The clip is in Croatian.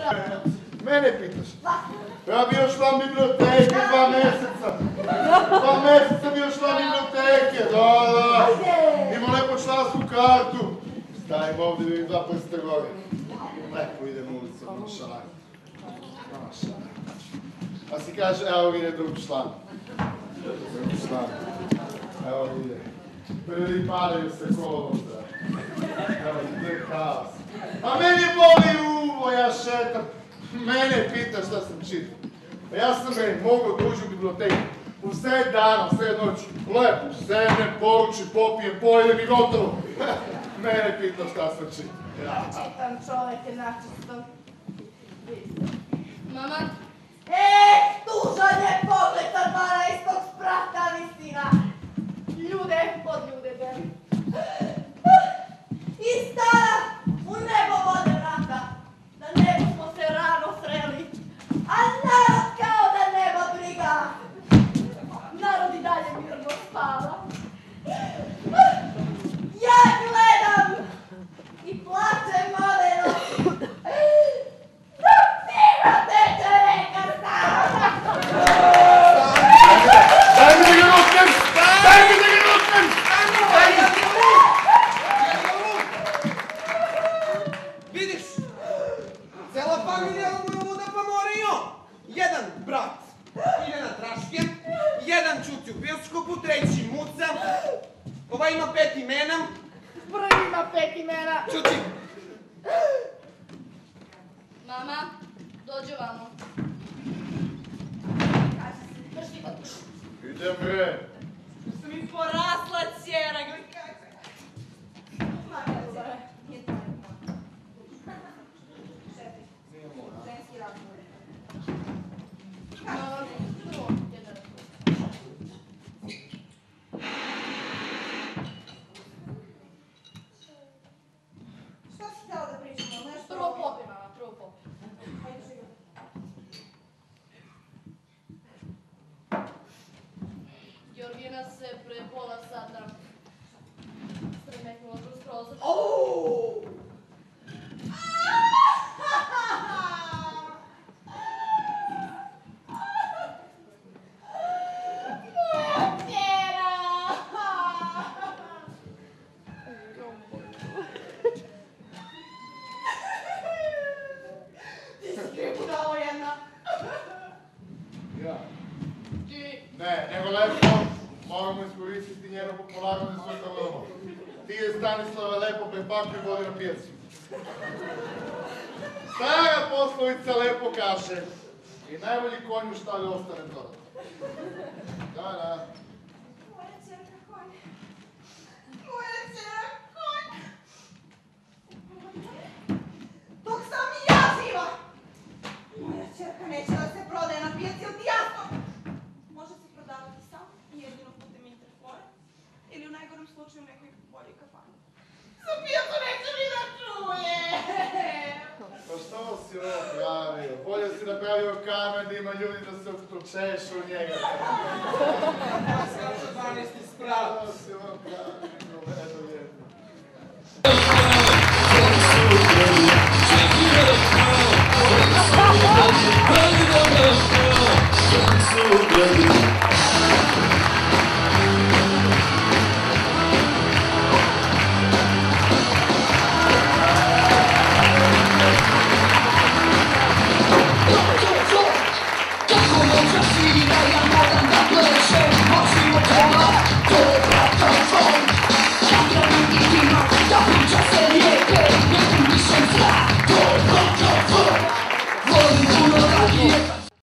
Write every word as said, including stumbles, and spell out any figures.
Mene pitaš? Ja bi još vam biblioteke dva mjeseca. Dva mjeseca bi još vam biblioteke, da, da. Imam lepo člansku kartu. Stavim ovdje, vidim dva prsta gore. Lepo idem ulicom, mašalaj. Mašalaj. A si kaže, evo ide drugi član. Drugi član. Evo ide. Prvi padaju se kolovoza. Evo ide kaos. A meni boli uvo, ja šetam. Mene pita šta sam čitao. Ja sam me mogao doći u biblioteku. U sred dana, u sred noći. Lepo, sedem, poruči, popijem, pojedem i gotovo. Mene pita šta sam čitao. Ja čitam čovjeke načisto. Mama? E, tužan je pogled sa dvanaestog sprata, visina. Ljude od ljude beri. I stara u nebo vode vrata. Na nebu smo se rano sreli. A narod kao da nema briga. Narod i dalje mirno spava. Ja gledam i plačem modeno. Zapira teče rekar sam. Daj mi da ga ruknem! Daj mi da ga ruknem! Vidiš, cela familija mu je luda pa mora i on. Jedan brat ide na traške, jedan čuti u bioskopu, treći muca, ovaj ima pet imena. Prvi ima pet imena. Čuti. Mama, dođe vamo. Kaži se, drži pa dušu. Idem bre. Što mi porasla cijera, gledaj kako. Makar, nije to neko. Šefi, ženski razgovor. Mama, prvo, jedan. Šta si htjela da pričamo? Nešto? Prvo popi, mama, prvo popi. Ajde, živo. Georgina se pre pola sata stremetnula kroz prozor. Ouuu! Moja cijera! Ti si ti budalo jedna. Ja. Ti, Ne, nego lepo moramo iskoristiti njeno popularno za svoj lovo. Ti je Stanislava lepo prepakuj i vodi na pijacu. Stara poslovica lepo kaže i najbolji konju šta li ostane dodat. Da, da. Moja cijera konj. Moja cijera konj. Dok sam i ja živa. Moja cijera neće da se prodaje na pijaci od jasno. Može se prodavati samo i jedino putem interfona ili u najgorem slučaju u nekoj boljoj kafani. Za pijacu neće mi da čuje. Pa što si ovo pravio? Bolje si napravio kamen da ima ljudi da se pročešu u njega. dvanaesti sprat. Što si ovo pravio? Eto jedno.